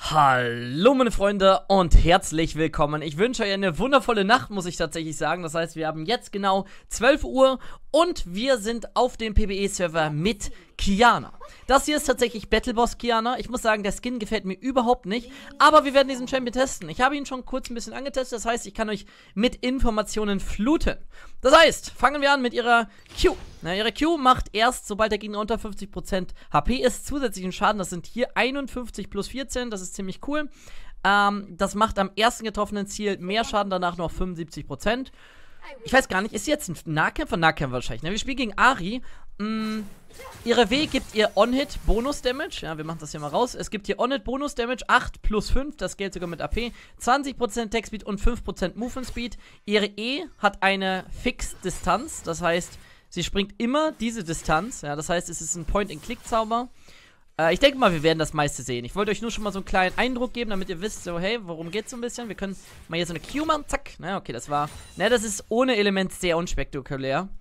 Hallo meine Freunde und herzlich willkommen. Ich wünsche euch eine wundervolle Nacht, muss ich tatsächlich sagen. Das heißt, wir haben jetzt genau 12 Uhr und wir sind auf dem PvE-Server mit Qiyana. Das hier ist tatsächlich Battleboss Qiyana. Ich muss sagen, der Skin gefällt mir überhaupt nicht, aber wir werden diesen Champion testen. Ich habe ihn schon kurz ein bisschen angetestet, das heißt, ich kann euch mit Informationen fluten. Das heißt, fangen wir an mit ihrer Q. Ihre Q macht erst, sobald der Gegner unter 50% HP ist, zusätzlichen Schaden. Das sind hier 51 plus 14, das ist ziemlich cool. Das macht am ersten getroffenen Ziel mehr Schaden, danach noch 75%. Ich weiß gar nicht, ist sie jetzt ein Nahkämpfer? Nahkämpfer wahrscheinlich, ne? Wir spielen gegen Ahri. Ihre W gibt ihr On-Hit Bonus-Damage. Ja, wir machen das hier mal raus. Es gibt hier On-Hit Bonus-Damage, 8 plus 5, das gilt sogar mit AP. 20% Attack-Speed und 5% Movement-Speed. Ihre E hat eine Fixed-Distanz, das heißt, sie springt immer diese Distanz. Ja, das heißt, es ist ein Point-and-Click-Zauber. Ich denke mal, wir werden das meiste sehen. Ich wollte euch nur schon mal so einen kleinen Eindruck geben, damit ihr wisst, so, hey, worum geht's so ein bisschen? Wir können mal hier so eine Q machen, zack. Na, okay, das war, das ist ohne Element sehr unspektakulär.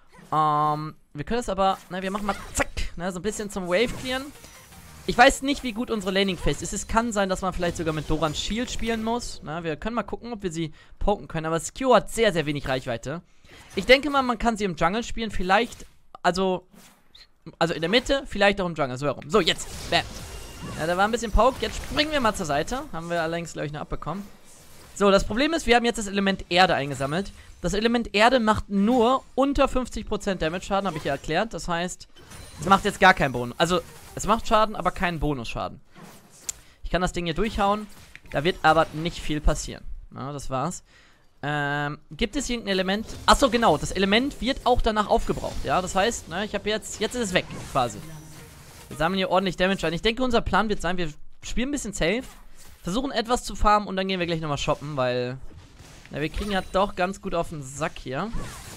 Wir können das aber, wir machen mal zack, so ein bisschen zum Wave clearen. Ich weiß nicht, wie gut unsere Laning Phase ist. Es kann sein, dass man vielleicht sogar mit Doran's Shield spielen muss. Wir können mal gucken, ob wir sie poken können, aber das Q hat sehr, sehr wenig Reichweite. Ich denke mal, man kann sie im Jungle spielen, vielleicht, also in der Mitte, vielleicht auch im Jungle, so herum. So, jetzt, bam. Ja, da war ein bisschen Poke, jetzt springen wir mal zur Seite. Haben wir allerdings, glaube ich, noch abbekommen. So, das Problem ist, wir haben jetzt das Element Erde eingesammelt. Das Element Erde macht nur unter 50% Damage-Schaden, habe ich ja erklärt. Das heißt, es macht jetzt gar keinen Bonus. Also, es macht Schaden, aber keinen Bonusschaden. Ich kann das Ding hier durchhauen. Da wird aber nicht viel passieren. Ja, das war's. Gibt es irgendein Element? Achso, genau. Das Element wird auch danach aufgebraucht. Ja, das heißt, ich habe jetzt ist es weg, quasi. Wir sammeln hier ordentlich Damage ein. Ich denke, unser Plan wird sein, wir spielen ein bisschen safe. Versuchen etwas zu farmen und dann gehen wir gleich nochmal shoppen, weil wir kriegen ja doch ganz gut auf den Sack hier.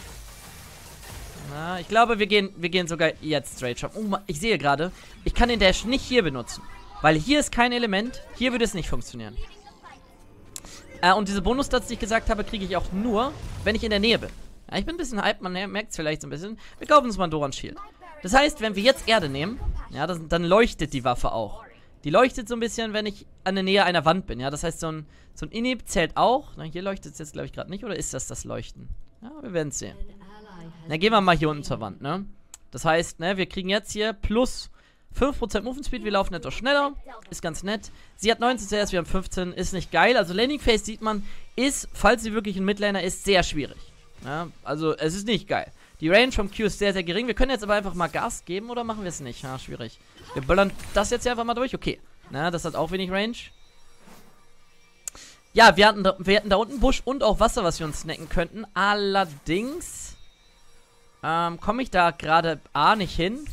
Ich glaube, wir gehen sogar jetzt straight shoppen. Ich sehe gerade, ich kann den Dash nicht hier benutzen, weil hier ist kein Element. Hier würde es nicht funktionieren. Und diese Bonus-Stats, die ich gesagt habe, kriege ich auch nur, wenn ich in der Nähe bin. Ja, ich bin ein bisschen hyped, man merkt es vielleicht so ein bisschen. Wir kaufen uns mal ein Doran's Shield. Das heißt, wenn wir jetzt Erde nehmen, ja, dann leuchtet die Waffe auch. Die leuchtet so ein bisschen, wenn ich an der Nähe einer Wand bin, ja. Das heißt, so ein Inhib zählt auch. Hier leuchtet es jetzt, glaube ich, gerade nicht. Oder ist das Leuchten? Ja, wir werden es sehen. Gehen wir mal hier unten zur Wand, ne. Das heißt, wir kriegen jetzt hier plus 5% Movement Speed, wir laufen etwas schneller. Ist ganz nett. Sie hat 19 CS, wir haben 15. Ist nicht geil. Also Laning Phase sieht man, ist, falls sie wirklich ein Midlaner ist, sehr schwierig. Ja, also es ist nicht geil. Die Range vom Q ist sehr, sehr gering. Wir können jetzt aber einfach mal Gas geben oder machen wir es nicht? Ja, schwierig. Wir böllern das jetzt hier einfach mal durch. Okay. Das hat auch wenig Range. Ja, wir hatten da unten Busch und auch Wasser, was wir uns snacken könnten. Allerdings komme ich da gerade nicht hin.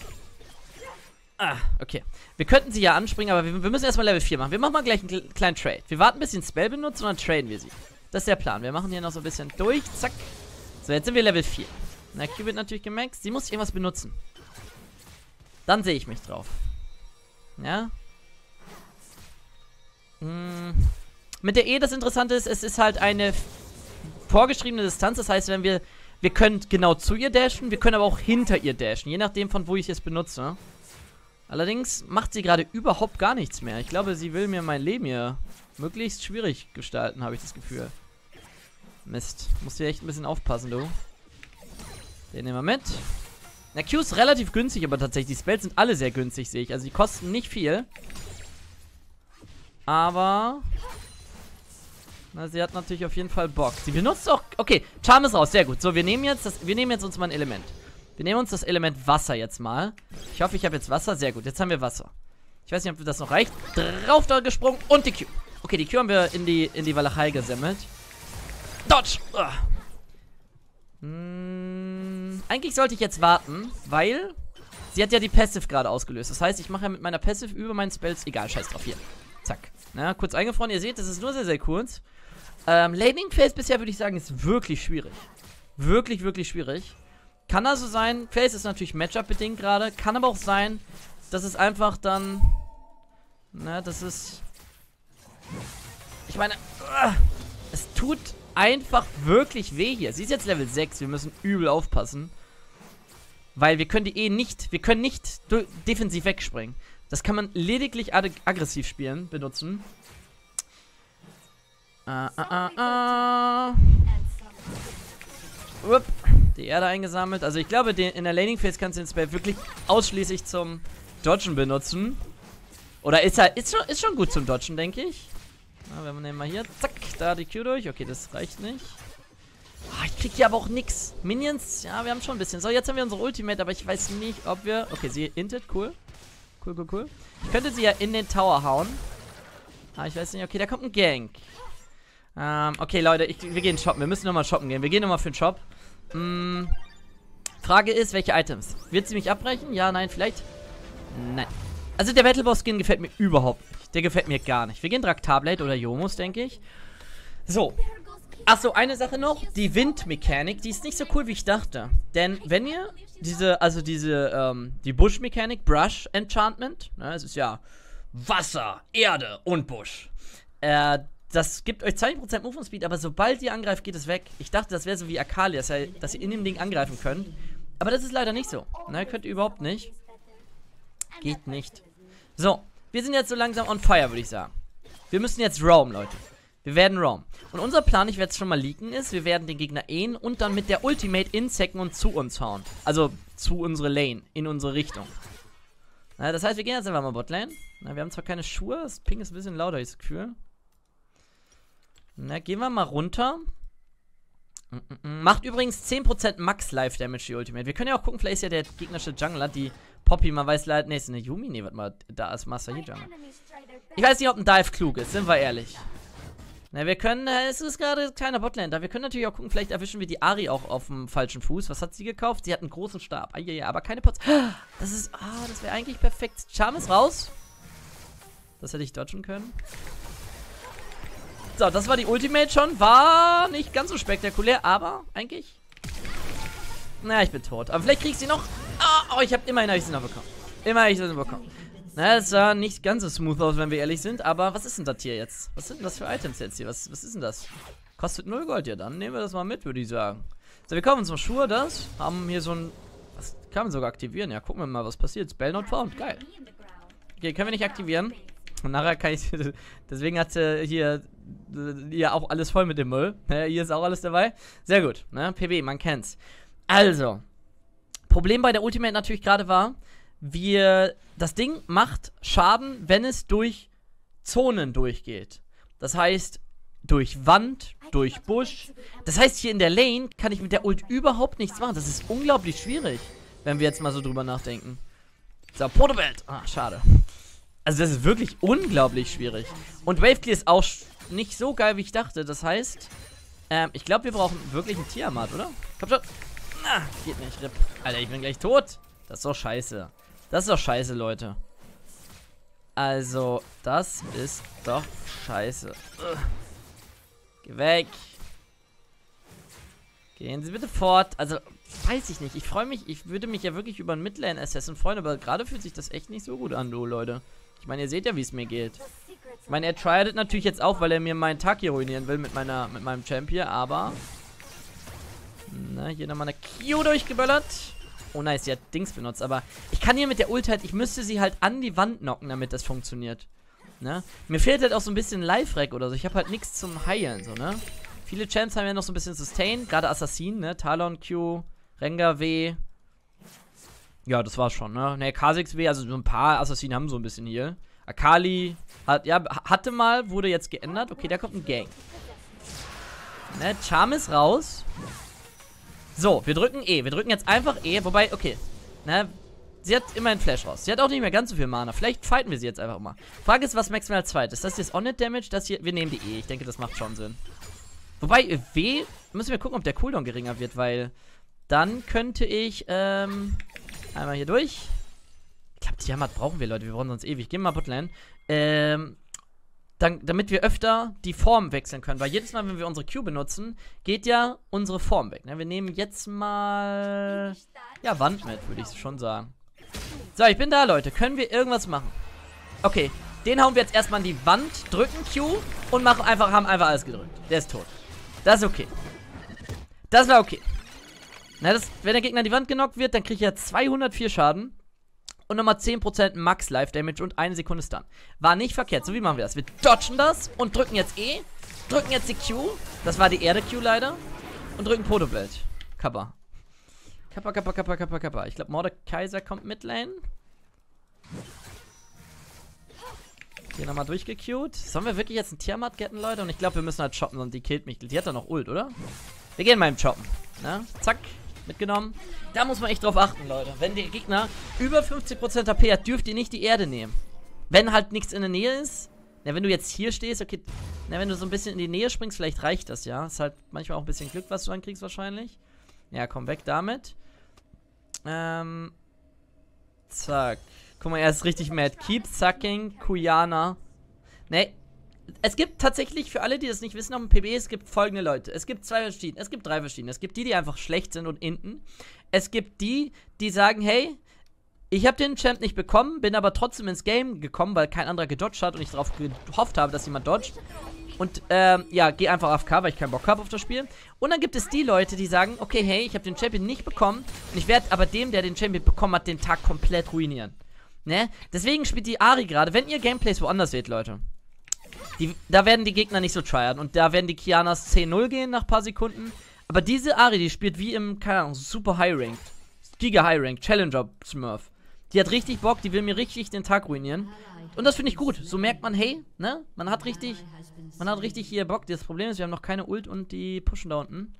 Okay. Wir könnten sie ja anspringen, aber wir müssen erstmal Level 4 machen. Wir machen mal gleich einen kleinen Trade. Wir warten, bis sie einen Spell benutzen und dann traden wir sie. Das ist der Plan. Wir machen hier noch so ein bisschen durch. Zack. So, jetzt sind wir Level 4. Q wird natürlich gemaxt. Sie muss irgendwas benutzen. Dann sehe ich mich drauf. Ja. Mit der E, das Interessante ist, es ist halt eine vorgeschriebene Distanz. Das heißt, wenn wir können genau zu ihr dashen, wir können aber auch hinter ihr dashen. Je nachdem, von wo ich es benutze. Allerdings macht sie gerade überhaupt gar nichts mehr. Ich glaube, sie will mir mein Leben hier möglichst schwierig gestalten, habe ich das Gefühl. Mist. Musst du echt ein bisschen aufpassen, du. Den nehmen wir mit. Q ist relativ günstig, aber tatsächlich, die Spells sind alle sehr günstig, sehe ich. Also die kosten nicht viel. Aber sie hat natürlich auf jeden Fall Bock. Sie benutzt auch... Okay, Charm ist raus, sehr gut. So, wir nehmen jetzt uns mal ein Element. Wir nehmen uns das Element Wasser jetzt mal. Ich hoffe, ich habe jetzt Wasser. Sehr gut, jetzt haben wir Wasser. Ich weiß nicht, ob das noch reicht. Drauf da gesprungen und die Q. Okay, die Q haben wir in die Walachei gesammelt. Dodge! Eigentlich sollte ich jetzt warten, weil sie hat ja die Passive gerade ausgelöst. Das heißt, ich mache ja mit meiner Passive über meinen Spells... Egal, scheiß drauf, hier. Zack. Kurz eingefroren. Ihr seht, das ist nur sehr, sehr kurz. Laning Phase bisher, würde ich sagen, ist wirklich schwierig. Wirklich, wirklich schwierig. Kann also sein, Phase ist natürlich Matchup-bedingt gerade. Kann aber auch sein, dass es einfach dann... das ist... Ich meine... es tut einfach wirklich weh hier. Sie ist jetzt Level 6. Wir müssen übel aufpassen. Weil wir können die nicht defensiv wegspringen. Das kann man lediglich aggressiv spielen, benutzen. Upp, die Erde eingesammelt. Also ich glaube, in der Laning Phase kannst du den Spell wirklich ausschließlich zum Dodgen benutzen. Oder ist schon gut zum Dodgen, denke ich. Na, wir nehmen mal hier, zack, da die Q durch. Okay, das reicht nicht. Oh, ich krieg hier aber auch nix. Minions, ja, wir haben schon ein bisschen. So, jetzt haben wir unsere Ultimate, aber ich weiß nicht, ob wir... Okay, sie intet, cool. Cool. Ich könnte sie ja in den Tower hauen. Ah, ich weiß nicht. Okay, da kommt ein Gank. Okay, Leute, wir gehen shoppen. Wir müssen nochmal shoppen gehen. Wir gehen nochmal für den Shop. Frage ist, welche Items? Wird sie mich abbrechen? Ja, nein, vielleicht? Nein. Also der Battleboss-Skin gefällt mir überhaupt nicht. Der gefällt mir gar nicht. Wir gehen Draktarblade oder Yomus, denke ich. So. Achso, eine Sache noch. Die Windmechanik, die ist nicht so cool, wie ich dachte. Denn wenn ihr die Busch-Mechanik, Brush Enchantment, ne, es ist ja Wasser, Erde und Busch. Das gibt euch 20% Movement Speed, aber sobald ihr angreift, geht es weg. Ich dachte, das wäre so wie Akali, dass ihr in dem Ding angreifen könnt. Aber das ist leider nicht so. Ne, könnt ihr überhaupt nicht. Geht nicht. So, wir sind jetzt so langsam on fire, würde ich sagen. Wir müssen jetzt roam, Leute. Wir werden roam. Und unser Plan, ich werde es schon mal leaken, ist, wir werden den Gegner und dann mit der Ultimate insecken und zu uns hauen. Also zu unserer Lane, in unsere Richtung. Na, das heißt, wir gehen jetzt einfach mal Botlane. Na, wir haben zwar keine Schuhe, das Ping ist ein bisschen lauter, ich das Gefühl. Na, gehen wir mal runter. Macht übrigens 10% Max Life Damage, die Ultimate. Wir können ja auch gucken, vielleicht ist ja der gegnerische Jungler, die Poppy, man weiß leider, ne, ist eine Yumi, ne, warte mal, da ist Master Yi Jungler. Ich weiß nicht, ob ein Dive klug ist, sind wir ehrlich. Na, wir können, es ist gerade kleiner Botlane da. Wir können natürlich auch gucken, vielleicht erwischen wir die Ari auch auf dem falschen Fuß. Was hat sie gekauft? Sie hat einen großen Stab. Ja, aber keine Pots. Das wäre eigentlich perfekt. Charm ist raus. Das hätte ich dodgen können. So, das war die Ultimate schon. War nicht ganz so spektakulär, aber eigentlich... Na, ich bin tot. Aber vielleicht krieg ich sie noch. Oh, immerhin habe ich sie noch bekommen. Immerhin habe ich sie noch bekommen. Na, das sah nicht ganz so smooth aus, wenn wir ehrlich sind. Aber was ist denn das hier jetzt? Was sind denn das für Items jetzt hier? Was ist denn das? Kostet 0 Gold. Ja, dann nehmen wir das mal mit, würde ich sagen. So, wir kaufen uns mal Schuhe, das. Haben hier so ein... Was kann man sogar aktivieren? Ja, gucken wir mal, was passiert. Spell not found. Geil. Okay, können wir nicht aktivieren. Und nachher kann ich... Deswegen hat hier auch alles voll mit dem Müll. Ja, hier ist auch alles dabei. Sehr gut. Ne? PB, man kennt's. Also. Problem bei der Ultimate natürlich gerade war... Das Ding macht Schaden, wenn es durch Zonen durchgeht. Das heißt, durch Wand, durch Busch. Das heißt, hier in der Lane kann ich mit der Ult überhaupt nichts machen. Das ist unglaublich schwierig, wenn wir jetzt mal so drüber nachdenken. So, Protobelt. Ah, schade. Also das ist wirklich unglaublich schwierig. Und Waveclear ist auch nicht so geil, wie ich dachte. Das heißt, ich glaube, wir brauchen wirklich einen Tiamat, oder? Komm schon. Ah, geht nicht, RIP. Alter, ich bin gleich tot. Das ist doch scheiße. Das ist doch scheiße, Leute. Also, das ist doch scheiße. Geh weg. Gehen Sie bitte fort. Also, weiß ich nicht. Ich freue mich, ich würde mich ja wirklich über einen Midlane-Assassin freuen, aber gerade fühlt sich das echt nicht so gut an, du, Leute. Ich meine, ihr seht ja, wie es mir geht. Ich meine, er triadet natürlich jetzt auch, weil er mir meinen Tag hier ruinieren will mit meinem Champ hier, aber... Na, hier nochmal eine Q durchgeböllert. Oh nice, sie hat Dings benutzt, aber ich kann hier mit der Ult halt, ich müsste sie halt an die Wand knocken, damit das funktioniert. Ne? Mir fehlt halt auch so ein bisschen Life-Rack oder so. Ich habe halt nichts zum Heilen, so, ne? Viele Champs haben ja noch so ein bisschen Sustain, gerade Assassin, ne? Talon Q, Rengar W. Ja, das war's schon, ne? Ne, Kha'Zix W, also so ein paar Assassinen haben so ein bisschen hier. Akali hatte mal, wurde jetzt geändert. Okay, da kommt ein Gang. Ne, Charm ist raus. So, wir drücken E. Wir drücken jetzt einfach E. Wobei, okay. Ne, sie hat immerhin Flash raus. Sie hat auch nicht mehr ganz so viel Mana. Vielleicht fighten wir sie jetzt einfach mal. Frage ist, was maximal als zweites? Das hier ist On-Hit-Damage. Das hier, wir nehmen die E. Ich denke, das macht schon Sinn. Wobei, W, müssen wir gucken, ob der Cooldown geringer wird, weil dann könnte ich, einmal hier durch. Ich glaube, Tiamat brauchen wir, Leute. Wir brauchen sonst ewig. Gehen wir mal Botlane. Damit wir öfter die Form wechseln können. Weil jedes Mal, wenn wir unsere Q benutzen, geht ja unsere Form weg. Ne? Wir nehmen jetzt mal... Ja, Wand mit, würde ich schon sagen. So, ich bin da, Leute. Können wir irgendwas machen? Okay, den hauen wir jetzt erstmal an die Wand, drücken Q und haben einfach alles gedrückt. Der ist tot. Das ist okay. Das war okay. Na, wenn der Gegner an die Wand genockt wird, dann kriege ich ja 204 Schaden. und nochmal 10% Max Life Damage und 1 Sekunde Stun. War nicht verkehrt. So, wie machen wir das? Wir dodgen das und drücken jetzt E. Drücken jetzt die Q. Das war die Erde-Q leider. Und drücken Protobelt. Kappa. Kappa. Ich glaube, Mordekaiser kommt mit Lane. Hier nochmal durchgecued. Sollen wir wirklich jetzt einen Tiamat getten, Leute? Und ich glaube, wir müssen halt choppen, sonst die killt mich. Die hat doch noch Ult, oder? Wir gehen mal im Choppen. Ne? Zack. Mitgenommen. Da muss man echt drauf achten, Leute. Wenn der Gegner über 50% HP hat, dürft ihr nicht die Erde nehmen. Wenn halt nichts in der Nähe ist. Na, wenn du jetzt hier stehst, okay. Na, wenn du so ein bisschen in die Nähe springst, vielleicht reicht das, ja. Ist halt manchmal auch ein bisschen Glück, was du dann kriegst, wahrscheinlich. Ja, komm weg damit. Zack. Guck mal, er ist richtig mad. Keep sucking Kuyana. Ne, es gibt tatsächlich, für alle, die das nicht wissen, auf dem PB, es gibt folgende Leute. Es gibt drei verschiedene. Es gibt die, die einfach schlecht sind und inten. Es gibt die, die sagen, hey, ich habe den Champ nicht bekommen, bin aber trotzdem ins Game gekommen, weil kein anderer gedodged hat und ich darauf gehofft habe, dass jemand dodgt. Und, ja, geh einfach AFK, weil ich keinen Bock habe auf das Spiel. Und dann gibt es die Leute, die sagen, okay, hey, ich habe den Champion nicht bekommen und ich werde aber dem, der den Champion bekommen hat, den Tag komplett ruinieren. Ne? Deswegen spielt die Ari gerade, wenn ihr Gameplays woanders seht, Leute. Da werden die Gegner nicht so tryharden und da werden die Kianas 10-0 gehen nach ein paar Sekunden. Aber diese Ari, die spielt wie im, keine Ahnung, super High Ranked. Giga High Ranked, Challenger Smurf. Die hat richtig Bock, die will mir richtig den Tag ruinieren. Und das finde ich gut. So merkt man, hey, ne? Man hat richtig hier Bock. Das Problem ist, wir haben noch keine Ult und die pushen da unten.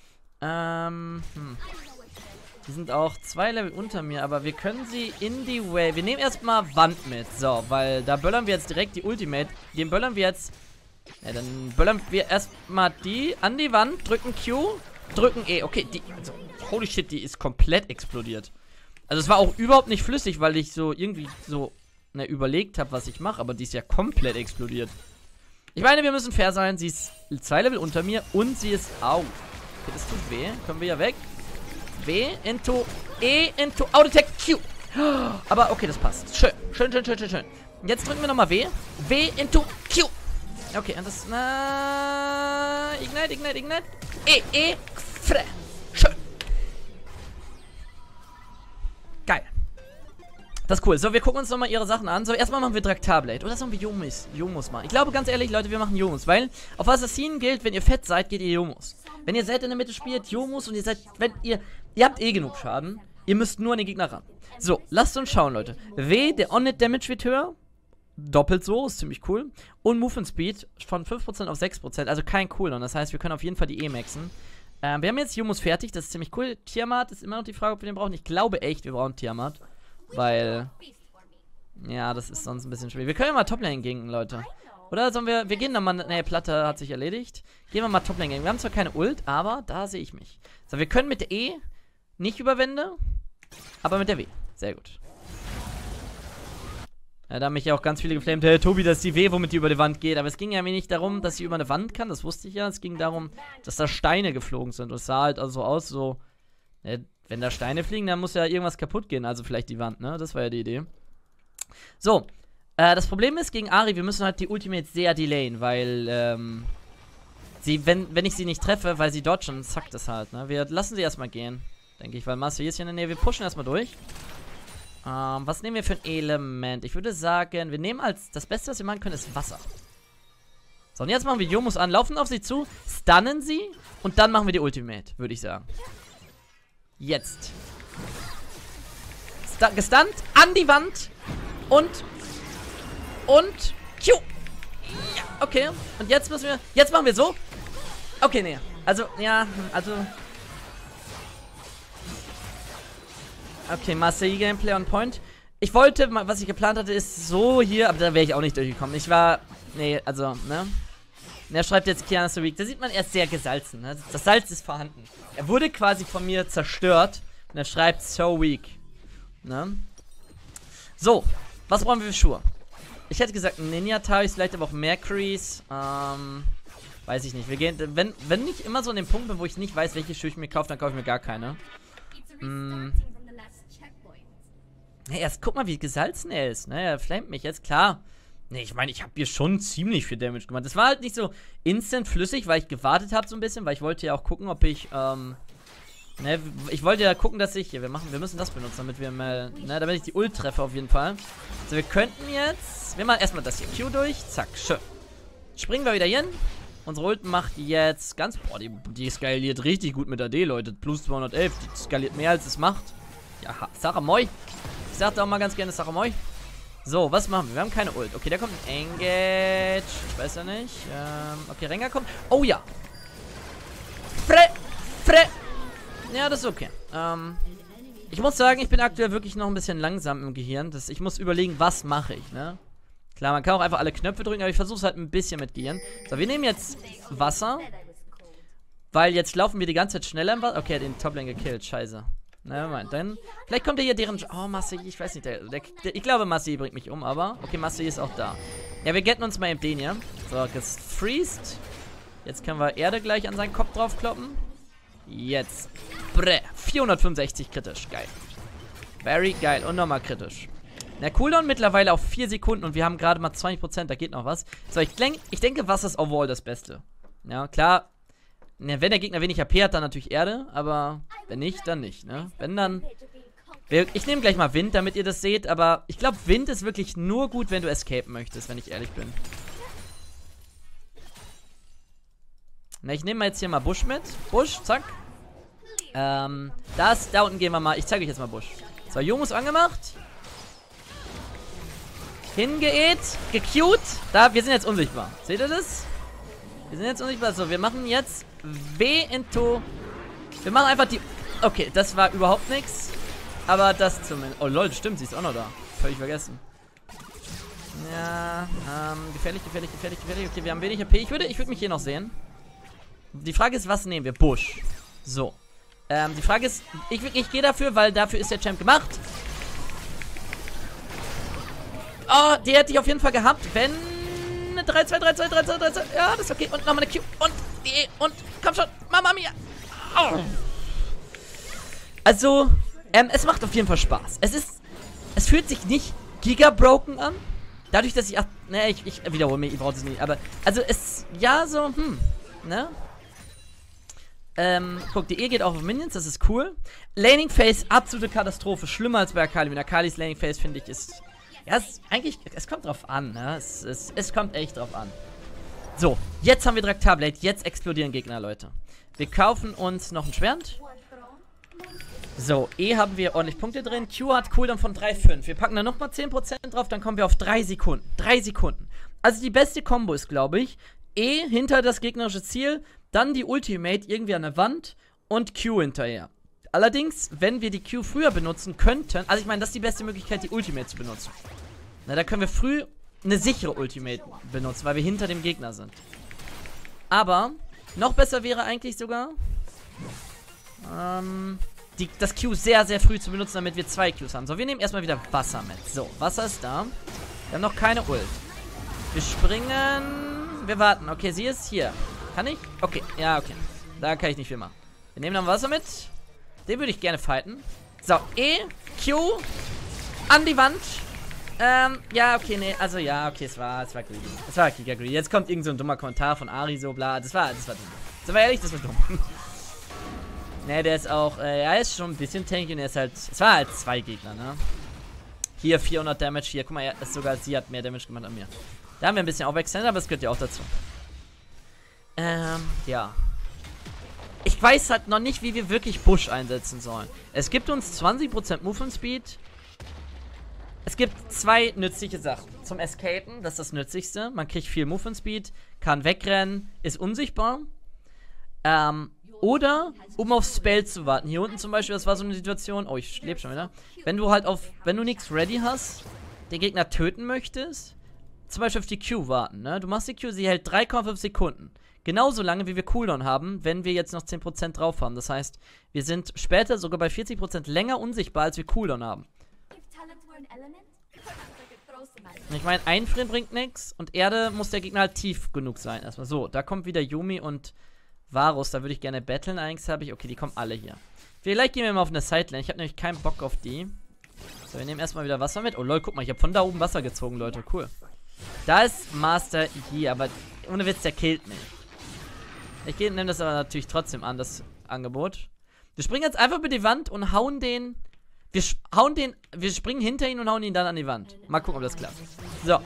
Die sind auch 2 Level unter mir, aber wir können sie in die Way. Wir nehmen erstmal Wand mit. So, weil da böllern wir jetzt direkt die Ultimate. Den böllern wir jetzt. Ja, dann böllern wir erstmal die an die Wand, drücken Q, drücken E. Okay, die. Also, holy shit, die ist komplett explodiert. Also es war auch überhaupt nicht flüssig, weil ich so irgendwie so überlegt habe, was ich mache, aber die ist ja komplett explodiert. Ich meine, wir müssen fair sein. Sie ist 2 Level unter mir und sie ist. Au. Okay, das tut weh. Können wir ja weg. W into E into Autotech Q. Aber okay, das passt. Schön. Jetzt drücken wir nochmal W. W into Q. Okay, und das. Ignite. E. Schön. Geil. Das ist cool. So, wir gucken uns nochmal ihre Sachen an. So, erstmal machen wir Draktarblade. Oder sollen wir Yomus machen? Ich glaube, ganz ehrlich, Leute, wir machen Yomus. Weil auf Assassinen gilt, wenn ihr fett seid, geht ihr Yomus. Wenn ihr Zed in der Mitte spielt, Yomus und ihr seid, ihr habt eh genug Schaden. Ihr müsst nur an den Gegner ran. So, lasst uns schauen, Leute. W, der On-Hit Damage wird höher. Doppelt so, ist ziemlich cool. Und Movement Speed von 5% auf 6%, also kein Cooldown. Das heißt, wir können auf jeden Fall die E maxen. Wir haben jetzt Yomus fertig, das ist ziemlich cool. Tiamat ist immer noch die Frage, ob wir den brauchen. Ich glaube echt, wir brauchen Tiamat. Weil, ja, das ist sonst ein bisschen schwierig. Wir können ja mal Toplane gegen, Leute. Oder sollen wir gehen dann mal, ne, Platte hat sich erledigt. Gehen wir mal Toplane gegen. Wir haben zwar keine Ult, aber da sehe ich mich. So, wir können mit der E nicht über Wände, aber mit der W. Sehr gut. Ja, da haben mich ja auch ganz viele geflamed. Hey, Tobi, das ist die W, womit die über die Wand geht. Aber es ging ja mir nicht darum, dass sie über eine Wand kann. Das wusste ich ja. Es ging darum, dass da Steine geflogen sind. Und es sah halt also aus, so, wenn da Steine fliegen, dann muss ja irgendwas kaputt gehen. Also vielleicht die Wand, ne? Das war ja die Idee. So. Das Problem ist, gegen Ari, wir müssen halt die Ultimate sehr delayen, weil, wenn ich sie nicht treffe, weil sie dodgen, zackt es halt, ne? Wir lassen sie erstmal gehen, denke ich, weil Master hier ist hier in der Nähe. Wir pushen erstmal durch. Was nehmen wir für ein Element? Ich würde sagen, wir nehmen das Beste, was wir machen können, ist Wasser. So, und jetzt machen wir Yomus an, laufen auf sie zu, stunnen sie und dann machen wir die Ultimate, würde ich sagen. Jetzt. Gestunt, an die Wand und Q. Ja, okay. Und jetzt machen wir so. Okay, nee. Okay, Master Yi Gameplay on point. Ich wollte, was ich geplant hatte, ist so hier, aber da wäre ich auch nicht durchgekommen. Ne? Er schreibt jetzt Kiana so weak. Da sieht man, er ist sehr gesalzen. Ne? Das Salz ist vorhanden. Er wurde quasi von mir zerstört. Und er schreibt so weak. Ne? So, was brauchen wir für Schuhe? Ich hätte gesagt Ninja-Tais, vielleicht aber auch Mercurys. Weiß ich nicht. Wir gehen, wenn ich immer so an dem Punkt bin, wo ich nicht weiß, welche Schuhe ich mir kaufe, dann kaufe ich mir gar keine. Hey, guck mal, wie gesalzen er ist. Ne? Er flamet mich jetzt, klar. Ne, ich meine, ich habe hier schon ziemlich viel Damage gemacht. Das war halt nicht so instant flüssig, weil ich gewartet habe so ein bisschen, weil ich wollte ja auch gucken, ob ich Ne, ich wollte ja gucken, dass ich... Wir müssen das benutzen, damit wir mal... Ne, damit ich die Ult treffe auf jeden Fall. So, wir könnten jetzt... Wir machen erstmal das hier. Q durch. Zack, schön. Springen wir wieder hin. Unsere Ult macht jetzt ganz... Boah, die skaliert richtig gut mit AD, Leute. Plus 211. Die skaliert mehr, als es macht. Ja, Sarah Moi. Ich sagte auch mal ganz gerne Sarah Moi. So, was machen wir? Wir haben keine Ult. Okay, da kommt ein Engage. Ich weiß ja nicht. Okay, Rengar kommt. Oh ja. Ja, das ist okay. Ich muss sagen, ich bin aktuell wirklich noch ein bisschen langsam im Gehirn. Ich muss überlegen, was mache ich, ne? Klar, man kann auch einfach alle Knöpfe drücken, aber ich versuche es halt ein bisschen mit Gehirn. So, wir nehmen jetzt Wasser. Weil jetzt laufen wir die ganze Zeit schneller im Wasser. Okay, er hat den Toplane gekillt. Scheiße. Na, Moment, dann... Vielleicht kommt ja hier deren... Oh, Massey, ich weiß nicht. Ich glaube, Massey bringt mich um, aber... Okay, Massey ist auch da. Ja, wir getten uns mal eben den hier. So, jetzt freest. Jetzt können wir Erde gleich an seinen Kopf draufkloppen. Jetzt. Brä. 465 kritisch. Geil. Very geil. Und nochmal kritisch. Der Cooldown mittlerweile auf 4 Sekunden und wir haben gerade mal 20%. Da geht noch was. So, ich denke, Wasser ist overall das Beste. Ja, klar. Ne, wenn der Gegner wenig HP hat, dann natürlich Erde. Aber wenn nicht, dann nicht, ne? Wenn dann... Ich nehme gleich mal Wind, damit ihr das seht. Aber ich glaube, Wind ist wirklich nur gut, wenn du escapen möchtest, wenn ich ehrlich bin. Na, ich nehme mal jetzt hier mal Busch mit. Busch, zack. Da unten gehen wir mal. Ich zeige euch jetzt mal Busch. So, Jomus angemacht. Hingeht. Gecued. Da, wir sind jetzt unsichtbar. Seht ihr das? Wir sind jetzt unsichtbar. So, wir machen jetzt W into... Wir machen einfach die... Okay, das war überhaupt nichts. Aber das zumindest... Oh, lol, stimmt, sie ist auch noch da. Völlig vergessen. Ja, gefährlich. Okay, wir haben wenig HP. Ich würde mich hier noch sehen. Die Frage ist, was nehmen wir? Busch. So. Die Frage ist, ich gehe dafür, weil dafür ist der Champ gemacht. Oh, die hätte ich auf jeden Fall gehabt, wenn... 3-2. Ja, das ist okay. Und nochmal eine Q. Und komm schon. Mama mia. Oh. Also, es macht auf jeden Fall Spaß. Es fühlt sich nicht giga-broken an. Dadurch, dass ich... Ne, ich wiederhole mich, ich brauche das nicht. Aber, also ja, so, ne? Guck, die E geht auch auf Minions, das ist cool. Laning Phase, absolute Katastrophe. Schlimmer als bei Akali. Mit Akalis Laning Phase finde ich ist... Ja, es kommt drauf an, ne? Es kommt echt drauf an. So, jetzt haben wir Traktarblade. Jetzt explodieren Gegner, Leute. Wir kaufen uns noch ein Schwert. So, E haben wir ordentlich Punkte drin. Q hat Cooldown von 3,5. Wir packen da nochmal 10% drauf, dann kommen wir auf 3 Sekunden. 3 Sekunden. Also die beste Kombo ist, glaube ich, E hinter das gegnerische Ziel, dann die Ultimate irgendwie an der Wand und Q hinterher. Allerdings, wenn wir die Q früher benutzen könnten, also ich meine, das ist die beste Möglichkeit, die Ultimate zu benutzen. Na, da können wir früh eine sichere Ultimate benutzen, weil wir hinter dem Gegner sind. Aber, noch besser wäre eigentlich sogar, das Q sehr, sehr früh zu benutzen, damit wir 2 Qs haben. So, wir nehmen erstmal wieder Wasser mit. So, Wasser ist da. Wir haben noch keine Ult. Wir springen. Wir warten. Okay, sie ist hier. Kann ich? Okay, ja, okay. Da kann ich nicht viel machen. Wir nehmen noch Wasser mit. Den würde ich gerne fighten. So, E, Q, an die Wand. Ja, okay, nee, also ja, okay, es war greedy. Es war Giga greedy. Jetzt kommt irgend so ein dummer Kommentar von Ari, so bla. Das war dumm. Sind wir ehrlich, das war dumm. Ne, der ist auch, er ist schon ein bisschen tanky und er ist halt, es war halt 2 Gegner, ne? Hier 400 Damage, hier, guck mal, sogar sie hat mehr Damage gemacht an mir. Da haben wir ein bisschen overextended, aber es gehört ja auch dazu. Ja. Ich weiß halt noch nicht, wie wir wirklich Busch einsetzen sollen. Es gibt uns 20% Movement Speed. Es gibt 2 nützliche Sachen. Zum Escapen, das ist das Nützlichste. Man kriegt viel Movement Speed, kann wegrennen, ist unsichtbar. Oder, um auf Spell zu warten. Hier unten zum Beispiel, das war so eine Situation. Oh, ich lebe schon wieder. Wenn du nichts ready hast, den Gegner töten möchtest, zum Beispiel auf die Q warten, ne? Du machst die Q, sie hält 3,5 Sekunden. Genauso lange, wie wir Cooldown haben, wenn wir jetzt noch 10% drauf haben. Das heißt, wir sind später sogar bei 40% länger unsichtbar, als wir Cooldown haben. Ich meine, Einfrieren bringt nichts und Erde muss der Gegner halt tief genug sein. Erstmal so, da kommt wieder Yuumi und Varus. Da würde ich gerne battlen. Eigentlich habe ich... Okay, die kommen alle hier. Vielleicht gehen wir mal auf eine Sidelane. Ich habe nämlich keinen Bock auf die. So, wir nehmen erstmal wieder Wasser mit. Oh lol, guck mal, ich habe von da oben Wasser gezogen, Leute. Cool. Da ist Master Yi, aber ohne Witz, der killt mich. Ich nehme das aber natürlich trotzdem an, das Angebot. Wir springen jetzt einfach über die Wand und hauen den... Wir springen hinter ihn und hauen ihn dann an die Wand. Mal gucken, ob das klappt. So.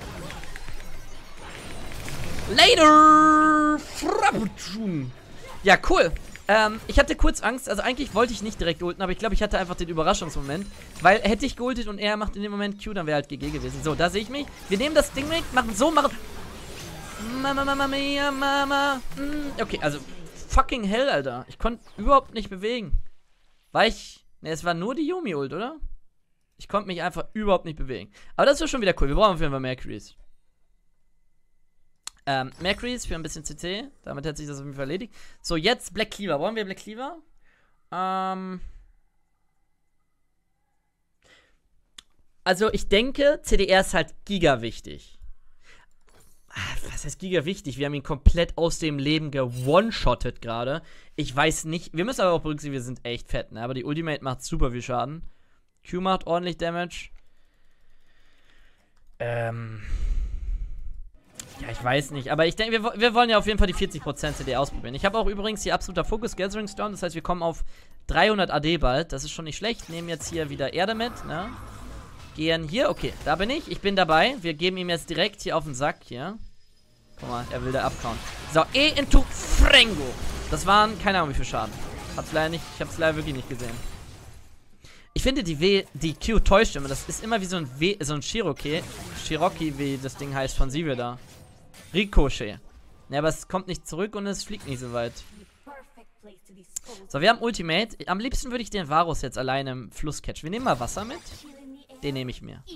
Later! Ja, cool. Ich hatte kurz Angst. Also eigentlich wollte ich nicht direkt ulten, aber ich glaube, ich hatte einfach den Überraschungsmoment. Weil hätte ich geultet und er macht in dem Moment Q, dann wäre halt GG gewesen. So, da sehe ich mich. Wir nehmen das Ding weg, machen so, machen... Mama, mia, Mama. Okay, also... Fucking hell, Alter. Ich konnte überhaupt nicht bewegen. Weil ich... Ne, es war nur die Yumi-Ult, oder? Ich konnte mich einfach überhaupt nicht bewegen. Aber das ist schon wieder cool. Wir brauchen auf jeden Fall Mercury's. Mercury's für ein bisschen CC. Damit hätte sich das auf jeden Fall erledigt. So, jetzt Black Cleaver. Wollen wir Black Cleaver? Also, ich denke, CDR ist halt giga wichtig. Was heißt giga wichtig? Wir haben ihn komplett aus dem Leben gewone-shottet gerade. Ich weiß nicht. Wir müssen aber auch berücksichtigen, wir sind echt fett, ne? Aber die Ultimate macht super viel Schaden. Q macht ordentlich Damage. Ja, ich weiß nicht. Aber ich denke, wir wollen ja auf jeden Fall die 40% CD ausprobieren. Ich habe auch übrigens hier absoluter Fokus Gathering Storm. Das heißt, wir kommen auf 300 AD bald. Das ist schon nicht schlecht. Nehmen jetzt hier wieder Erde mit, ne? Gehen hier. Okay, da bin ich. Ich bin dabei. Wir geben ihm jetzt direkt hier auf den Sack hier. Guck mal, er will da abkauen. So, into Frengo. Das waren, keine Ahnung wie viel Schaden. Hab's leider nicht, ich hab's leider wirklich nicht gesehen. Ich finde die Q täuscht immer. Das ist immer wie so ein Cherokee, wie das Ding heißt von Sivir da. Ricochet. Ja, aber es kommt nicht zurück und es fliegt nicht so weit. So, wir haben Ultimate. Am liebsten würde ich den Varus jetzt alleine im Fluss catchen. Wir nehmen mal Wasser mit. Den nehme ich mir.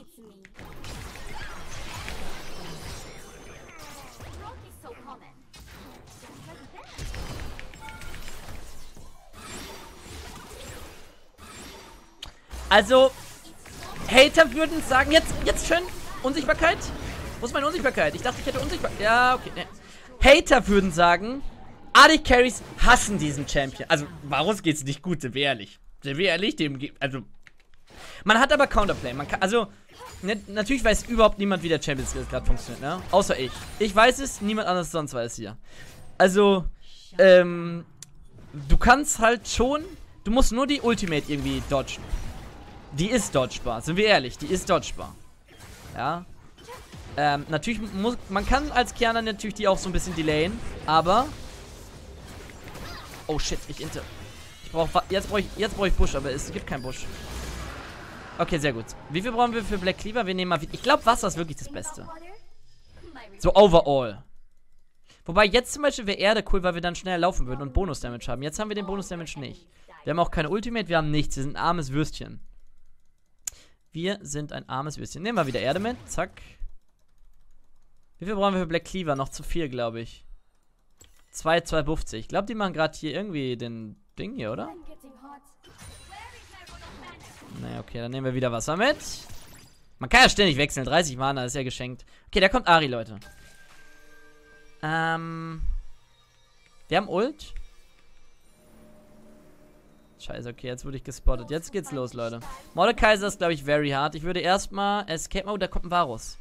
Also, Hater würden sagen, jetzt schön, Unsichtbarkeit. Wo ist meine Unsichtbarkeit? Ich dachte, ich hätte Unsichtbarkeit. Ja, okay, ne. Hater würden sagen, AD Carries hassen diesen Champion. Also, Varus geht's nicht gut, sind wir ehrlich. Sind wir ehrlich, also, man hat aber Counterplay. Man kann, also, ne, natürlich weiß überhaupt niemand, wie der Champion Skill gerade funktioniert, ne? Außer ich. Ich weiß es, niemand anderes sonst weiß hier. Also, du kannst halt schon, du musst nur die Ultimate irgendwie dodgen. Die ist dodgebar, sind wir ehrlich, die ist dodgebar. Ja. Natürlich man kann als Kiana natürlich die auch so ein bisschen delayen, aber... Oh shit, jetzt brauche ich Busch, aber es gibt keinen Busch. Okay, sehr gut. Wie viel brauchen wir für Black Cleaver? Wir nehmen mal... Ich glaube, Wasser ist wirklich das Beste. So overall. Wobei jetzt zum Beispiel wäre Erde cool, weil wir dann schneller laufen würden und Bonus-Damage haben. Jetzt haben wir den Bonus-Damage nicht. Wir haben auch keine Ultimate, wir haben nichts. Wir sind ein armes Würstchen. Wir sind ein armes Würstchen. Nehmen wir wieder Erde mit. Zack. Wie viel brauchen wir für Black Cleaver? Noch zu viel, glaube ich. 2,250. Ich glaube, die machen gerade hier irgendwie den Ding hier, oder? Naja, okay, dann nehmen wir wieder Wasser mit. Man kann ja ständig wechseln. 30 Mana ist ja geschenkt. Okay, da kommt Ari, Leute. Wir haben Ult. Scheiße, okay, jetzt wurde ich gespottet. Jetzt geht's los, Leute. Mordekaiser ist, glaube ich, very hard. Ich würde erstmal Escape... Oh, da kommt ein Varus.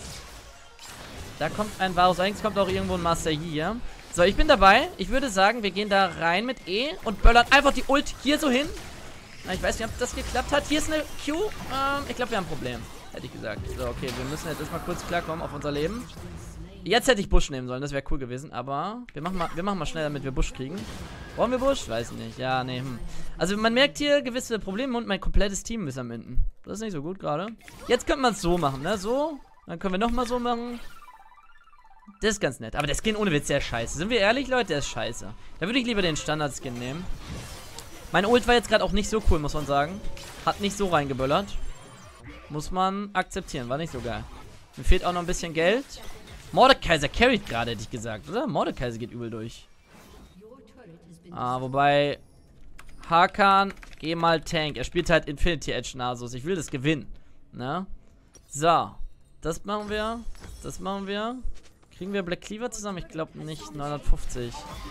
Da kommt ein Varus. Eigentlich kommt auch irgendwo ein Master Yi hier. So, ich bin dabei. Ich würde sagen, wir gehen da rein mit E und böllern einfach die Ult hier so hin. Na, ich weiß nicht, ob das geklappt hat. Hier ist eine Q. Ich glaube, wir haben ein Problem. Hätte ich gesagt. So, okay, wir müssen jetzt erstmal kurz klarkommen auf unser Leben. Jetzt hätte ich Busch nehmen sollen, das wäre cool gewesen, aber wir machen mal schnell, damit wir Busch kriegen. Brauchen wir Busch? Weiß nicht. Ja, nee. Also man merkt hier gewisse Probleme und mein komplettes Team ist am Enden. Das ist nicht so gut gerade. Jetzt könnte man es so machen, ne? So. Dann können wir nochmal so machen. Das ist ganz nett. Aber der Skin ohne Witz, der ist scheiße. Sind wir ehrlich, Leute? Der ist scheiße. Da würde ich lieber den Standard-Skin nehmen. Meine Ult war jetzt gerade auch nicht so cool, muss man sagen. Hat nicht so reingeböllert. Muss man akzeptieren. War nicht so geil. Mir fehlt auch noch ein bisschen Geld. Mordekaiser carried gerade, hätte ich gesagt, oder? Mordekaiser geht übel durch. Wobei... Hakan, geh mal Tank. Er spielt halt Infinity Edge Nasus. Ich will das gewinnen. Ne? So. Das machen wir. Das machen wir. Kriegen wir Black Cleaver zusammen? Ich glaube nicht. 950.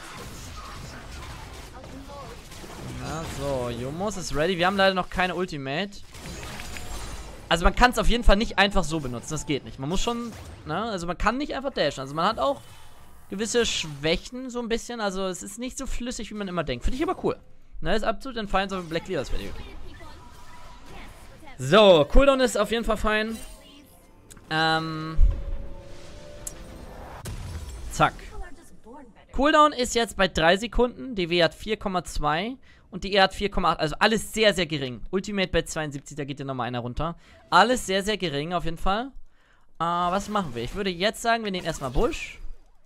Na so, Jomos ist ready. Wir haben leider noch keine Ultimate. Also man kann es auf jeden Fall nicht einfach so benutzen. Das geht nicht. Man muss schon, ne? Also man kann nicht einfach dashen. Also man hat auch gewisse Schwächen so ein bisschen. Also es ist nicht so flüssig, wie man immer denkt. Finde ich aber cool. Ne, ist up to den Feinds of Black Leaders fertig. So, Cooldown ist auf jeden Fall fein. Zack. Cooldown ist jetzt bei 3 Sekunden. Die W hat 4,2 und die E hat 4,8. Also alles sehr, sehr gering. Ultimate bei 72, da geht ja nochmal einer runter. Alles sehr, sehr gering auf jeden Fall. Was machen wir? Ich würde jetzt sagen, wir nehmen erstmal Busch.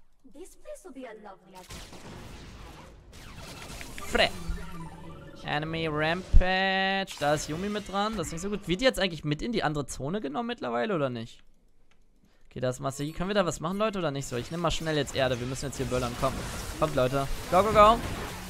Frä. Enemy Rampage. Da ist Yuumi mit dran. Das ist nicht so gut. Wird die jetzt eigentlich mit in die andere Zone genommen mittlerweile oder nicht? Okay, da ist Master Yi. Können wir da was machen, Leute, oder nicht so? Ich nehme mal schnell jetzt Erde. Wir müssen jetzt hier böllern. Komm. Kommt, Leute. Go, go, go.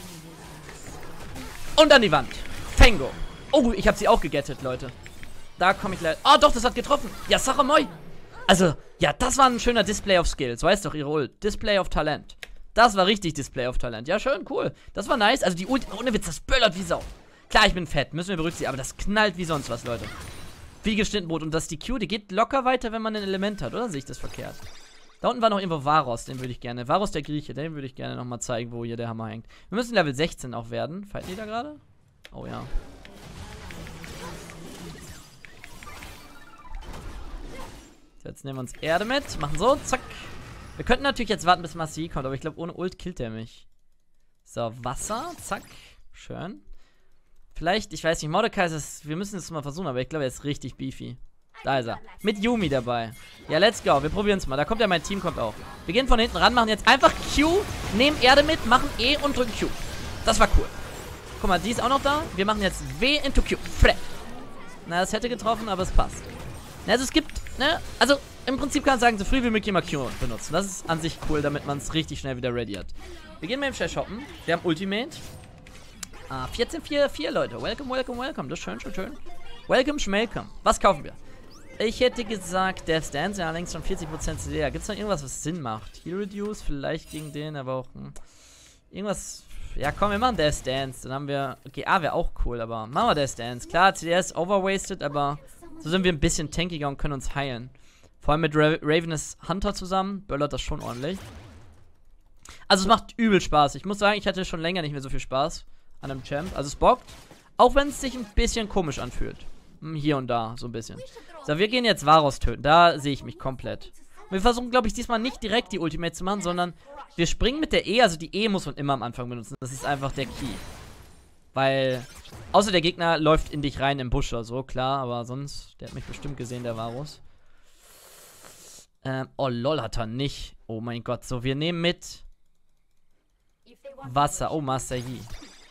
Und an die Wand. Fango. Oh, ich habe sie auch gegettet, Leute. Da komme ich leider. Oh, doch, das hat getroffen. Ja, Sache moi. Also, ja, das war ein schöner Display of Skills. Weißt doch, ihre Ult. Display of Talent. Das war richtig Display of Talent. Ja, schön, cool. Das war nice. Also, die Ult, ohne Witz, das böllert wie Sau. Klar, ich bin fett. Müssen wir berücksichtigen. Aber das knallt wie sonst was, Leute. Wie geschnitten Brot. Und das die Q, die geht locker weiter, wenn man ein Element hat. Oder sehe ich das verkehrt? Da unten war noch irgendwo Varos. Den würde ich gerne. Varos, der Grieche. Den würde ich gerne nochmal zeigen, wo hier der Hammer hängt. Wir müssen Level 16 auch werden. Fighten die da gerade? Oh, ja. Jetzt nehmen wir uns Erde mit, machen so, zack. Wir könnten natürlich jetzt warten, bis Master Yi kommt, aber ich glaube, ohne Ult killt der mich. So, Wasser, zack, schön. Vielleicht, ich weiß nicht, Mordecai ist, wir müssen es mal versuchen, aber ich glaube, er ist richtig beefy. Da ist er, mit Yuumi dabei. Ja, let's go, wir probieren es mal, da kommt ja mein Team, kommt auch. Wir gehen von hinten ran, machen jetzt einfach Q, nehmen Erde mit, machen E und drücken Q. Das war cool. Guck mal, die ist auch noch da, wir machen jetzt W into Q. Frä. Na, das hätte getroffen, aber es passt. Na, also es gibt, ne, also im Prinzip kann man sagen, so früh wie möglich immer Q benutzen. Das ist an sich cool, damit man es richtig schnell wieder ready hat. Wir gehen mal im Shell shoppen. Wir haben Ultimate. 14,44, Leute. Welcome, welcome, welcome. Das ist schön, schön, schön. Welcome, schmelcome. Was kaufen wir? Ich hätte gesagt, Death's Dance, ja, längst schon 40% CD. Gibt es noch irgendwas, was Sinn macht? Heal Reduce, vielleicht gegen den, aber auch irgendwas. Ja, komm, wir machen Death's Dance. Dann haben wir, okay, A wäre auch cool, aber machen wir Death's Dance. Klar, CDS overwasted, aber so sind wir ein bisschen tankiger und können uns heilen. Vor allem mit Ravenous Hunter zusammen böllert das schon ordentlich. Also es macht übel Spaß. Ich muss sagen, ich hatte schon länger nicht mehr so viel Spaß an einem Champ. Also es bockt. Auch wenn es sich ein bisschen komisch anfühlt. Hier und da, so ein bisschen. So, wir gehen jetzt Varos töten. Da sehe ich mich komplett. Wir versuchen, glaube ich, diesmal nicht direkt die Ultimate zu machen, sondern wir springen mit der E. Also die E muss man immer am Anfang benutzen. Das ist einfach der Key. Weil, außer der Gegner läuft in dich rein im Busch oder so, klar, aber sonst, der hat mich bestimmt gesehen, der Varus. Oh lol, hat er nicht. Oh mein Gott, so, wir nehmen mit Wasser. Oh, Master Yi.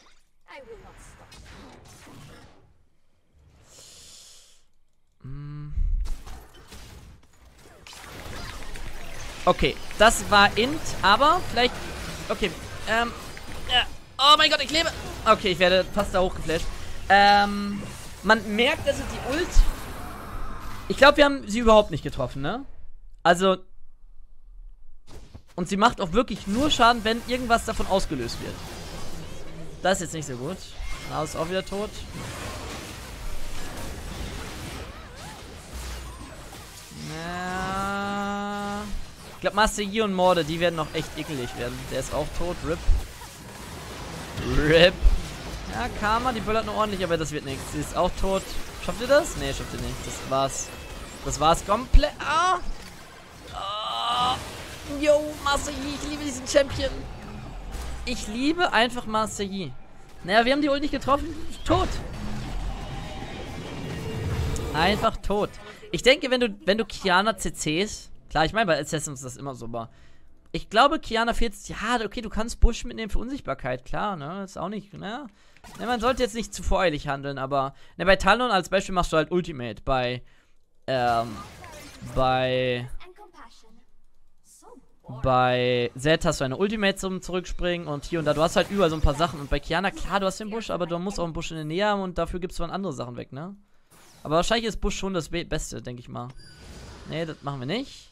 Okay, das war Int, aber vielleicht, okay, oh mein Gott, ich lebe. Okay, ich werde fast da hochgeflasht. Man merkt also die Ult. Ich glaube, wir haben sie überhaupt nicht getroffen, ne? Also. Und sie macht auch wirklich nur Schaden, wenn irgendwas davon ausgelöst wird. Das ist jetzt nicht so gut. Na, ist auch wieder tot. Na. Ich glaube, Master Yi und Morde, die werden noch echt ekelig werden. Der ist auch tot. RIP. RIP. Ja, Karma, die böllert noch ordentlich, aber das wird nichts. Sie ist auch tot. Schafft ihr das? Nee, schafft ihr nicht. Das war's. Das war's komplett. Ah! Oh. Yo, Master Yi, ich liebe diesen Champion. Ich liebe einfach Master Yi. Naja, wir haben die Ult nicht getroffen. Tot. Einfach tot. Ich denke, wenn du Qiyana CCs. Klar, ich meine, bei Assassins ist das immer so, aber ich glaube, Qiyana 40. Ja, okay, du kannst Busch mitnehmen für Unsichtbarkeit, klar, ne? Ist auch nicht, ne? Ne, man sollte jetzt nicht zu voreilig handeln, aber. Ne, bei Talon als Beispiel machst du halt Ultimate. Bei Zed hast du eine Ultimate zum Zurückspringen und hier und da. Du hast halt überall so ein paar Sachen. Und bei Qiyana, klar, du hast den Busch, aber du musst auch einen Busch in der Nähe haben und dafür gibst du dann andere Sachen weg, ne? Aber wahrscheinlich ist Busch schon das Beste, denke ich mal. Ne, das machen wir nicht.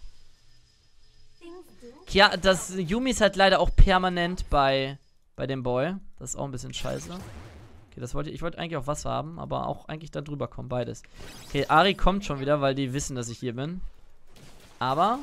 Ja, das Yuumi ist halt leider auch permanent bei dem Boy. Das ist auch ein bisschen scheiße. Okay, ich wollte eigentlich auch Wasser haben, aber auch eigentlich da drüber kommen, beides. Okay, Ari kommt schon wieder, weil die wissen, dass ich hier bin. Aber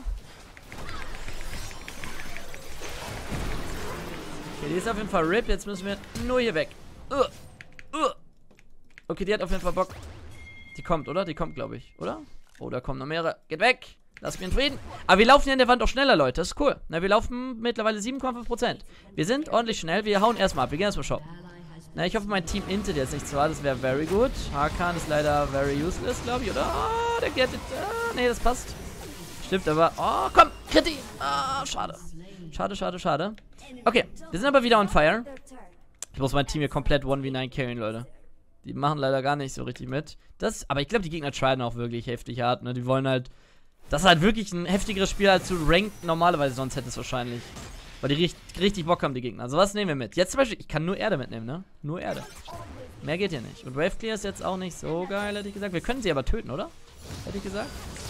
okay, die ist auf jeden Fall RIP. Jetzt müssen wir nur hier weg. Okay, die hat auf jeden Fall Bock. Die kommt, oder? Die kommt, glaube ich, oder? Oh, da kommen noch mehrere. Geht weg! Lass mich in Frieden. Aber wir laufen hier in der Wand auch schneller, Leute. Das ist cool. Na, wir laufen mittlerweile 7,5%. Wir sind ordentlich schnell. Wir hauen erstmal ab. Wir gehen erstmal shoppen. Na, ich hoffe, mein Team intet jetzt nicht so war. Das wäre very good. Hakan ist leider very useless, glaube ich, oder? Oh, der geht. Nee, das passt. Stimmt, aber. Oh, komm! Kriti! Ah, schade. Schade. Okay, wir sind aber wieder on fire. Ich muss mein Team hier komplett 1v9 carryen, Leute. Die machen leider gar nicht so richtig mit. Aber ich glaube, die Gegner tryen auch wirklich heftig hart, ne? Die wollen halt. Das ist halt wirklich ein heftigeres Spiel, als du ranked normalerweise sonst hättest wahrscheinlich. Weil die richtig Bock haben, die Gegner. Also was nehmen wir mit? Jetzt zum Beispiel, ich kann nur Erde mitnehmen, ne? Nur Erde. Mehr geht hier nicht. Und Wave Clear ist jetzt auch nicht so geil, hätte ich gesagt. Wir können sie aber töten, oder? Hätte ich gesagt.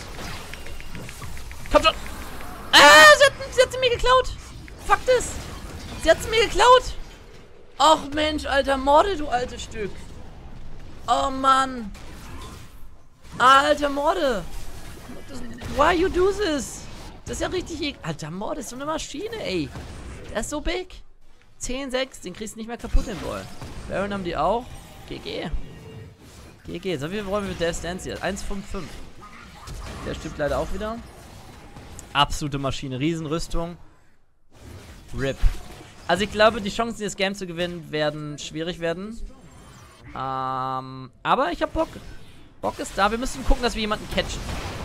Komm schon! Sie hat sie mir geklaut! Fuck this! Sie hat sie mir geklaut! Och Mensch, alter Morde, du altes Stück! Oh Mann! Alter Morde! Why you do this? Das ist ja richtig... Alter, Mord ist so eine Maschine, ey. Der ist so big. 10-6, den kriegst du nicht mehr kaputt, den Ball. Baron haben die auch. GG. GG. So viel wollen wir mit Death Dance hier. 1,55. Der stimmt leider auch wieder. Absolute Maschine. Riesenrüstung. RIP. Also ich glaube, die Chancen, dieses Game zu gewinnen, werden schwierig werden. Aber ich hab Bock. Bock ist da. Wir müssen gucken, dass wir jemanden catchen.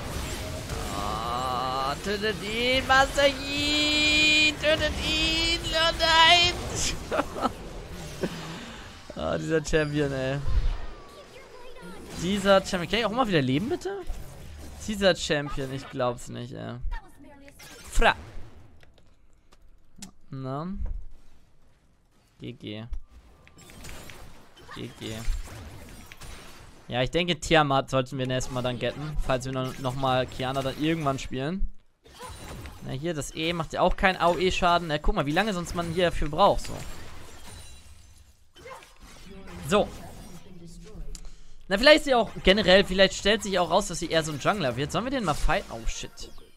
Tötet ihn, Master Yi! Tötet ihn! Oh nein! Ah, dieser Champion, ey. Dieser Champion. Kann ich auch mal wieder leben, bitte? Dieser Champion, ich glaub's nicht, ey. Fra! Na? GG. GG. Ja, ich denke, Tiamat sollten wir erstmal dann getten, falls wir noch mal Kiana dann irgendwann spielen. Na, hier, das E macht ja auch keinen AOE-Schaden. Na, guck mal, wie lange sonst man hier dafür braucht, so. So. Na, vielleicht ist sie auch generell, vielleicht stellt sich auch raus, dass sie eher so ein Jungler wird. Sollen wir den mal fighten? Oh, shit.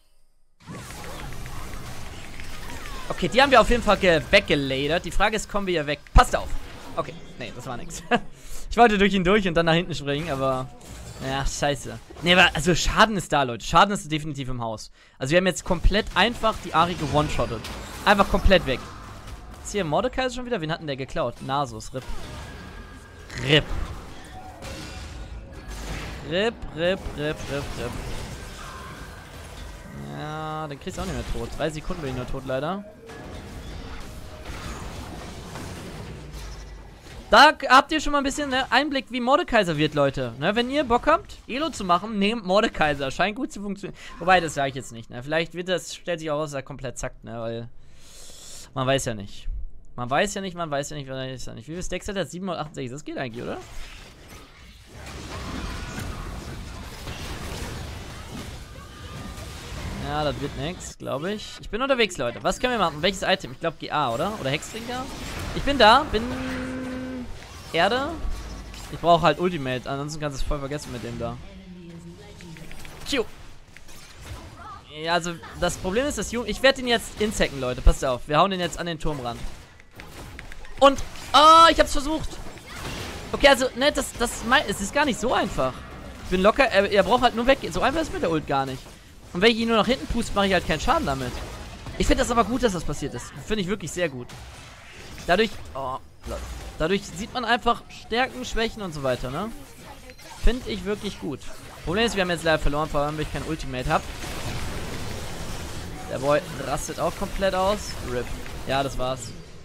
Okay, die haben wir auf jeden Fall weggeladert. Die Frage ist, kommen wir hier weg? Passt auf. Okay, nee, das war nix. Ich wollte durch ihn durch und dann nach hinten springen, aber... Ja, scheiße. Nee, aber also Schaden ist da, Leute. Schaden ist definitiv im Haus. Also wir haben jetzt komplett einfach die Ahri gewone-shottet. Einfach komplett weg. Ist hier Mordecai schon wieder? Wen hatten der geklaut? Nasus, RIP. RIP. RIP. Ja, den kriegst du auch nicht mehr tot. 3 Sekunden bin ich nur tot, leider. Da habt ihr schon mal ein bisschen Einblick, wie Mordekaiser wird, Leute. Ne, wenn ihr Bock habt, Elo zu machen, nehmt Mordekaiser. Scheint gut zu funktionieren. Wobei, das sage ich jetzt nicht. Ne? Vielleicht wird das, stellt sich auch raus, dass er komplett zackt, ne? Weil man weiß ja nicht. Man weiß ja nicht. Wie viele Stacks hat er? 768. Das geht eigentlich, oder? Ja, das wird nix, glaube ich. Ich bin unterwegs, Leute. Was können wir machen? Welches Item? Ich glaube GA, oder? Oder Hextrinker? Ich bin da. Erde. Ich brauche halt Ultimate, ansonsten kannst du es voll vergessen mit dem da. Q. Ja, also das Problem ist, dass ich werde ihn jetzt insecken, Leute. Passt auf, wir hauen den jetzt an den Turm ran. Und, oh, ich hab's versucht. Okay, also, ne, es ist gar nicht so einfach. Ich bin locker, er braucht halt nur weg. So einfach ist mit der Ult gar nicht. Und wenn ich ihn nur nach hinten puste, mache ich halt keinen Schaden damit. Ich finde das aber gut, dass das passiert ist. Finde ich wirklich sehr gut. Dadurch, oh, dadurch sieht man einfach Stärken, Schwächen und so weiter, ne? Finde ich wirklich gut. Problem ist, wir haben jetzt leider verloren, vor allem, weil ich kein Ultimate habe. Der Boy rastet auch komplett aus. RIP. Ja, das war's.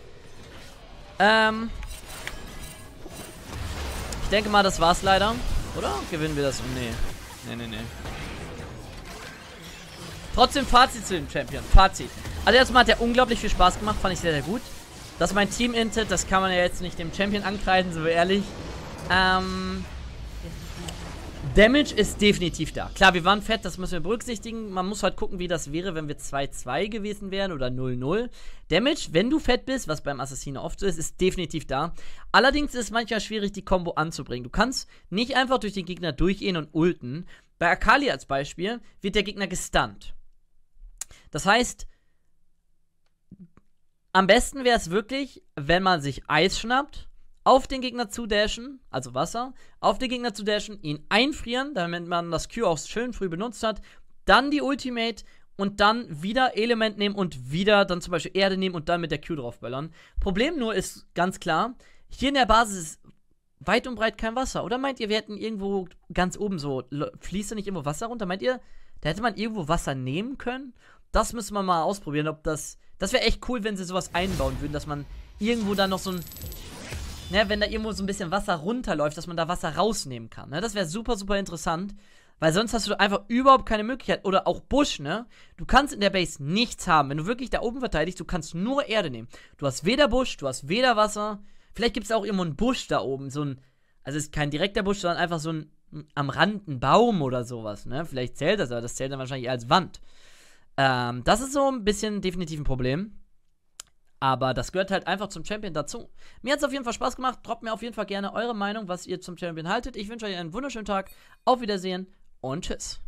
Ich denke mal, das war's leider. Oder? Gewinnen wir das? Nee. Trotzdem Fazit zu dem Champion. Fazit. Also erstmal hat er unglaublich viel Spaß gemacht. Fand ich sehr, sehr gut. Dass mein Team intet, das kann man ja jetzt nicht dem Champion ankreiden, so ehrlich. Damage ist definitiv da. Klar, wir waren fett, das müssen wir berücksichtigen. Man muss halt gucken, wie das wäre, wenn wir 2-2 gewesen wären oder 0-0. Damage, wenn du fett bist, was beim Assassino oft so ist definitiv da. Allerdings ist es manchmal schwierig, die Combo anzubringen. Du kannst nicht einfach durch den Gegner durchgehen und ulten. Bei Akali als Beispiel wird der Gegner gestunt. Das heißt, am besten wäre es wirklich, wenn man sich Eis schnappt, auf den Gegner zu dashen, also Wasser, auf den Gegner zu dashen, ihn einfrieren, damit man das Q auch schön früh benutzt hat, dann die Ultimate und dann wieder Element nehmen und wieder dann zum Beispiel Erde nehmen und dann mit der Q draufböllern. Problem nur ist ganz klar, hier in der Basis ist weit und breit kein Wasser. Oder meint ihr, wir hätten irgendwo ganz oben so, fließt da nicht irgendwo Wasser runter? Meint ihr, da hätte man irgendwo Wasser nehmen können? Das müssen wir mal ausprobieren, ob das wäre echt cool, wenn sie sowas einbauen würden, dass man irgendwo da noch so ein, ne, wenn da irgendwo so ein bisschen Wasser runterläuft, dass man da Wasser rausnehmen kann, ne? Das wäre super, super interessant. Weil sonst hast du einfach überhaupt keine Möglichkeit. Oder auch Busch, ne? Du kannst in der Base nichts haben. Wenn du wirklich da oben verteidigst, du kannst nur Erde nehmen. Du hast weder Busch, du hast weder Wasser. Vielleicht gibt es auch irgendwo einen Busch da oben. So ein, also es ist kein direkter Busch, sondern einfach so ein am Rand ein Baum oder sowas, ne? Vielleicht zählt das, aber das zählt dann wahrscheinlich eher als Wand. Das ist so ein bisschen definitiv ein Problem. Aber das gehört halt einfach zum Champion dazu. Mir hat es auf jeden Fall Spaß gemacht. Droppt mir auf jeden Fall gerne eure Meinung, was ihr zum Champion haltet. Ich wünsche euch einen wunderschönen Tag. Auf Wiedersehen und tschüss.